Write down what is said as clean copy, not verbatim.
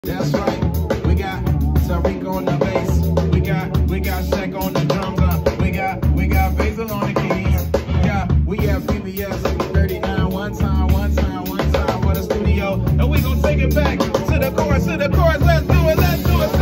That's right. We got Tariq on the bass. We got Shaq on the drums. We got Basil on the keys. We have PBS 39 one time for the studio. And we gonna take it back to the chorus, Let's do it.